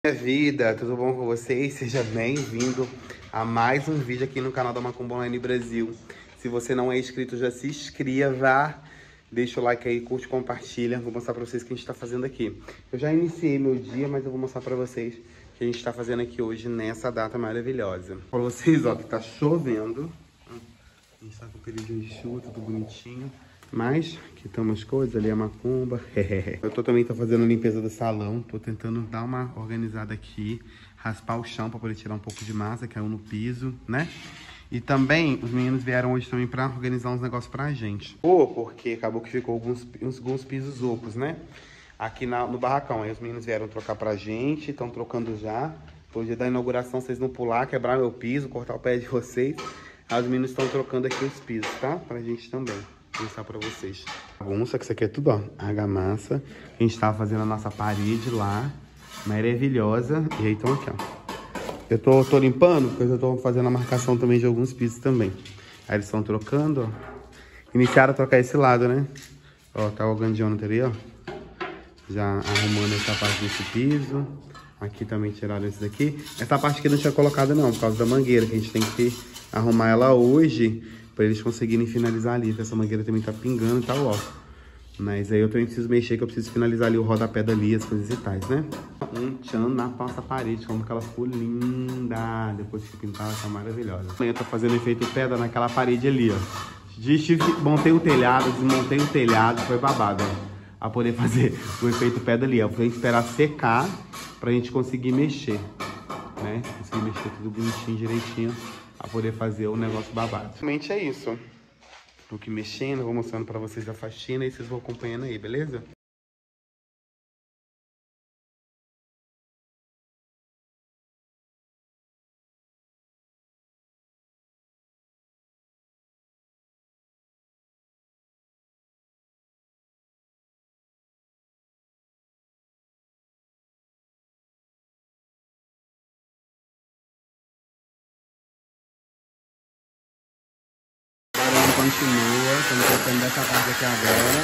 Minha vida, tudo bom com vocês? Seja bem-vindo a mais um vídeo aqui no canal da Macumba Online Brasil. Se você não é inscrito, já se inscreva, deixa o like aí, curte, compartilha. Vou mostrar pra vocês o que a gente tá fazendo aqui. Eu já iniciei meu dia, mas eu vou mostrar pra vocês o que a gente tá fazendo aqui hoje nessa data maravilhosa. Pra vocês, ó, que tá chovendo. A gente tá com o período de chuva, tudo bonitinho. Mas, aqui estão as coisas, ali a macumba. Eu também tô fazendo a limpeza do salão. Tô tentando dar uma organizada aqui. Raspar o chão pra poder tirar um pouco de massa, que caiu no piso, né? E também, os meninos vieram hoje também pra organizar uns negócios pra gente. Porque acabou que ficou alguns pisos ocos, né? Aqui no barracão. Aí os meninos vieram trocar pra gente, estão trocando já. Pro dia da inauguração, vocês não pular, quebrar meu piso, cortar o pé de vocês. Aí os meninos estão trocando aqui os pisos, tá? Pra gente também. Vou mostrar pra vocês. Bagunça, que isso aqui é tudo, ó, argamassa. A gente tava fazendo a nossa parede lá, maravilhosa. E aí estão aqui, ó. Eu tô limpando, porque eu tô fazendo a marcação também de alguns pisos também. Aí eles estão trocando, ó. Iniciaram a trocar esse lado, né? Ó, tá o gandiano ali, ó. Já arrumando essa parte desse piso. Aqui também tiraram esse daqui. Essa parte aqui não tinha colocado não, por causa da mangueira, que a gente tem que arrumar ela hoje, pra eles conseguirem finalizar ali. Essa mangueira também tá pingando e tal, ó. Mas aí eu também preciso mexer, que eu preciso finalizar ali o rodapé dali, as coisas e tais, né? Um tchan na nossa parede, como que ela ficou linda. Depois que pintar, tá maravilhosa. Eu tô fazendo efeito pedra naquela parede ali, ó. Montei o telhado, desmontei o telhado, foi babado, ó. A poder fazer o efeito pedra ali, ó. Vou esperar secar pra gente conseguir mexer, né? Conseguir mexer tudo bonitinho, direitinho, pra poder fazer o negócio babado. Basicamente é isso. Tô aqui mexendo, vou mostrando pra vocês a faxina e vocês vão acompanhando aí, beleza? Continua, estamos tocando dessa parte aqui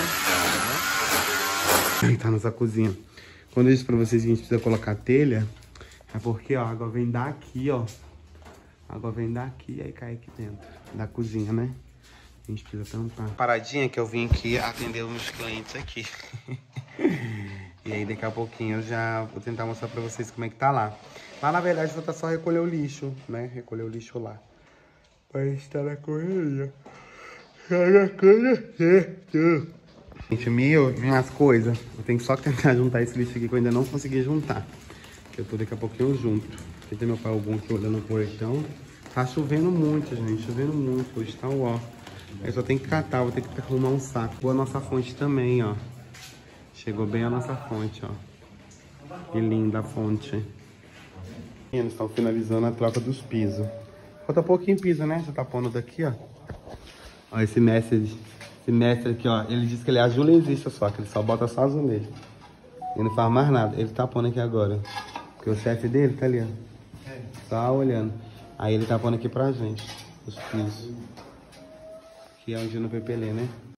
agora. Aí tá nossa cozinha. Quando eu disse pra vocês que a gente precisa colocar telha, é porque, ó, a água vem daqui, ó. A água vem daqui e aí cai aqui dentro da cozinha, né? A gente precisa tampar. Paradinha que eu vim aqui atender os meus clientes aqui. E aí daqui a pouquinho eu já vou tentar mostrar pra vocês como é que tá lá. Lá na verdade só tá só recolher o lixo, né? Recolher o lixo lá. Mas tá na correria. Gente, minhas coisas. Eu tenho só que tentar juntar esse lixo aqui que eu ainda não consegui juntar. Que eu tô daqui a pouquinho junto. Aqui tem meu pai algum aqui olhando o portão. Tá chovendo muito, gente. Chovendo muito. Hoje tá ó. Aí só tem que catar, vou ter que arrumar um saco. Boa a nossa fonte também, ó. Chegou bem a nossa fonte, ó. Que linda a fonte. Eles estão finalizando a troca dos pisos. Falta pouquinho piso, né? Já tá pondo daqui, ó. Ó, esse mestre aqui, ó. Ele disse que ele é azulejista só, que ele só bota só azulejo. Ele não faz mais nada. Ele tá pondo aqui agora. Porque o chefe dele tá ali, ó. Só olhando. Aí ele tá pondo aqui pra gente os pisos. Que é onde no PPL, né?